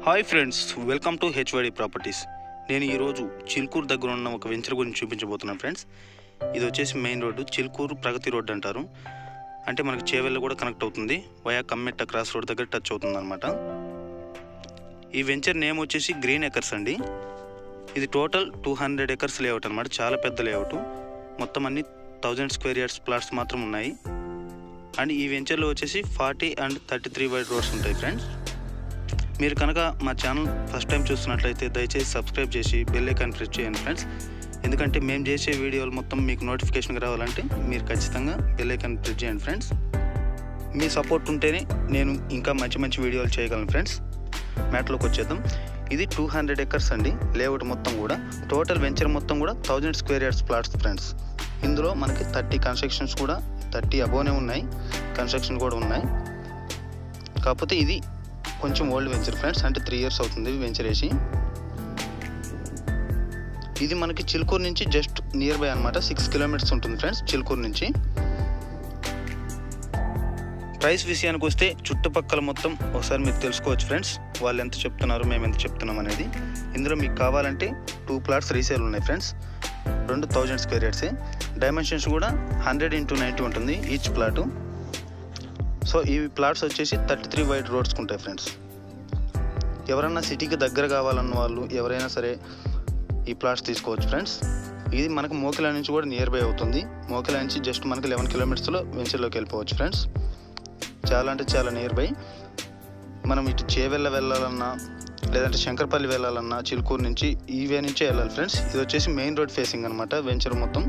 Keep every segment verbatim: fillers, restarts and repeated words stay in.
Hi friends, welcome to HYD properties. నేను ఈరోజు చిల్కూరు దగ్గర ఉన్న ఒక వెంచర్ గురించి చూపించబోతున్నాను ఫ్రెండ్స్. ఇది వచ్చేసి main road, Chilkur Pragati road అంటారు. అంటే మనకి చేవెళ్ళ కూడా కనెక్ట్ అవుతుంది, వయా కమ్మెట్ట క్రాస్ రోడ్ దగ్గర టచ్ అవుతుంది అనమాట. ఈ వెంచర్ నేమ్ వచ్చేసి గ్రీన్ ఎకర్స్ అండి. ఇది total two hundred acres layout అనమాట, చాలా పెద్ద లేఅవుట్. మొత్తం అన్ని థౌజండ్ స్క్వేర్ యార్డ్స్ ప్లాట్స్ మాత్రం ఉన్నాయి. అండ్ ఈ వెంచర్లో వచ్చేసి forty and thirty three wide roads ఉంటాయి ఫ్రెండ్స్. మీరు కనుక మా ఛానల్ ఫస్ట్ టైం చూస్తున్నట్లయితే దయచేసి సబ్స్క్రైబ్ చేసి బెల్ ఐకాన్ ప్రెస్ చేయండి ఫ్రెండ్స్. ఎందుకంటే మేము చేసే వీడియోలు మొత్తం మీకు నోటిఫికేషన్ రావాలంటే మీరు ఖచ్చితంగా బెల్ ఐకాన్ ప్రెస్ చేయండి ఫ్రెండ్స్. మీ సపోర్ట్ ఉంటేనే నేను ఇంకా మంచి మంచి వీడియోలు చేయగలను ఫ్రెండ్స్. మ్యాట్లోకి వచ్చేద్దాం. ఇది టూ హండ్రెడ్ ఎకర్స్ అండి లేఅవుట్ మొత్తం కూడా. టోటల్ వెంచర్ మొత్తం కూడా thousand square yards plots friends. ఇందులో మనకి థర్టీ కన్స్ట్రక్షన్స్ కూడా థర్టీ అబోనే ఉన్నాయి, కన్స్ట్రక్షన్ కూడా ఉన్నాయి. కాకపోతే ఇది కొంచెం ఓల్డ్ వెంచర్ ఫ్రెండ్స్, అంటే త్రీ ఇయర్స్ అవుతుంది వెంచర్ వేసి. ఇది మనకి చిల్కూరు నుంచి జస్ట్ నియర్ బై అనమాట, సిక్స్ కిలోమీటర్స్ ఉంటుంది ఫ్రెండ్స్ చిల్కూరు నుంచి. ప్రైస్ విషయానికి వస్తే చుట్టుపక్కల మొత్తం ఒకసారి మీరు తెలుసుకోవచ్చు ఫ్రెండ్స్, వాళ్ళు ఎంత చెప్తున్నారు మేము ఎంత చెప్తున్నాం అనేది. ఇందులో మీకు కావాలంటే టూ ప్లాట్స్ రీసేల్ ఉన్నాయి ఫ్రెండ్స్, రెండు థౌజండ్ స్క్వేర్ యార్డ్సే. డైమెన్షన్స్ కూడా హండ్రెడ్ ఇంటూ నైంటీ ఉంటుంది ఈచ్ ప్లాటు. సో ఈ ప్లాట్స్ వచ్చేసి థర్టీ త్రీ వైడ్ రోడ్స్కి ఉంటాయి ఫ్రెండ్స్. ఎవరన్నా సిటీకి దగ్గర కావాలన్న వాళ్ళు ఎవరైనా సరే ఈ ప్లాట్స్ తీసుకోవచ్చు ఫ్రెండ్స్. ఇది మనకు మోకిలా నుంచి కూడా నియర్ బై అవుతుంది. మోకిలా నుంచి జస్ట్ మనకి లెవెన్ కిలోమీటర్స్లో వెంచర్లోకి వెళ్ళిపోవచ్చు ఫ్రెండ్స్. చాలా అంటే చాలా నియర్ బై. మనం ఇటు చేవెళ్ళ వెళ్ళాలన్నా లేదంటే శంకర్పల్లి వెళ్ళాలన్నా చిల్కూరు నుంచి ఈవే నుంచే వెళ్ళాలి ఫ్రెండ్స్. ఇది వచ్చేసి మెయిన్ రోడ్ ఫేసింగ్ అనమాట వెంచర్ మొత్తం.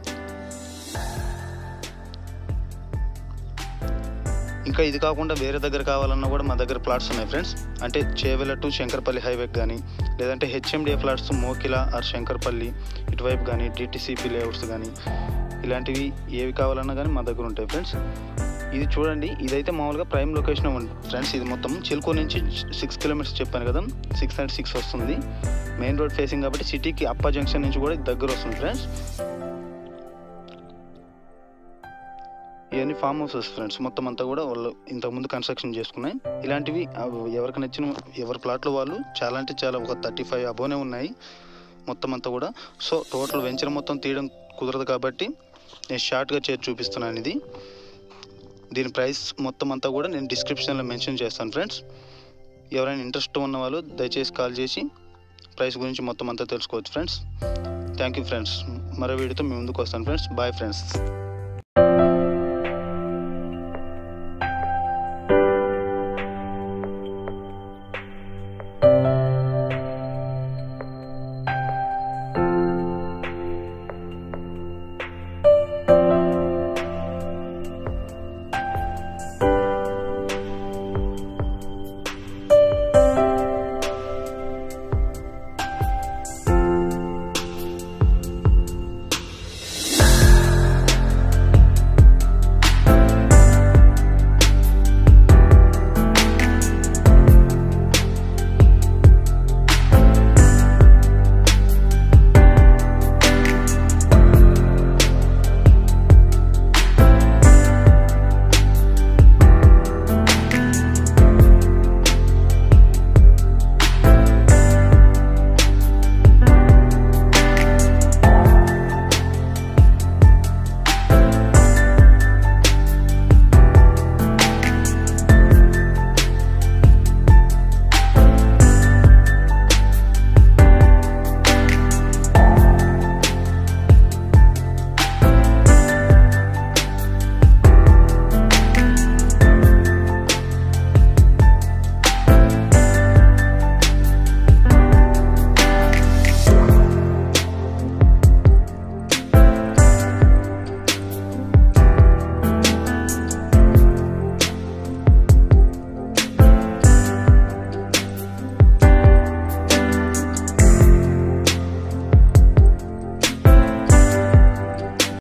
ఇంకా ఇది కాకుండా వేరే దగ్గర కావాలన్నా కూడా మా దగ్గర ప్లాట్స్ ఉన్నాయి ఫ్రెండ్స్. అంటే చేవెళ్ళ టు శంకర్పల్లి హైవేకి కానీ లేదంటే HMDA plots Mokila or Shankarpalli ఇటువైపు కానీ డిటిసిపి లేఅవుట్స్ కానీ ఇలాంటివి ఏవి కావాలన్నా కానీ మా దగ్గర ఉంటాయి ఫ్రెండ్స్. ఇది చూడండి, ఇదైతే మామూలుగా ప్రైమ్ లొకేషన్ ఉంది ఫ్రెండ్స్. ఇది మొత్తం చిల్కూరు నుంచి సిక్స్ కిలోమీటర్స్ చెప్పాను కదా, సిక్స్ అండ్ సిక్స్ వస్తుంది. మెయిన్ రోడ్ ఫేసింగ్ కాబట్టి సిటీకి అప్ప జంక్షన్ నుంచి కూడా దగ్గర వస్తుంది ఫ్రెండ్స్. ఇవన్నీ ఫామ్ హౌసెస్ ఫ్రెండ్స్. మొత్తం అంతా కూడా వాళ్ళు ఇంతకుముందు కన్స్ట్రక్షన్ చేసుకున్నాయి. ఇలాంటివి ఎవరికి నచ్చిన ఎవరి ప్లాట్లో వాళ్ళు చాలా అంటే చాలా ఒక థర్టీ ఫైవ్ అబోనే ఉన్నాయి మొత్తం అంతా కూడా. సో టోటల్ వెంచర్ మొత్తం తీయడం కుదరదు కాబట్టి నేను షార్ట్గా చేసి చూపిస్తున్నాను. ఇది దీని ప్రైస్ మొత్తం అంతా కూడా నేను డిస్క్రిప్షన్లో మెన్షన్ చేస్తాను ఫ్రెండ్స్. ఎవరైనా ఇంట్రెస్ట్ ఉన్న వాళ్ళు దయచేసి కాల్ చేసి ప్రైస్ గురించి మొత్తం అంతా తెలుసుకోవచ్చు ఫ్రెండ్స్. Thank you friends. మరో వీడియోతో మీ ముందుకు వస్తాను ఫ్రెండ్స్. Bye friends.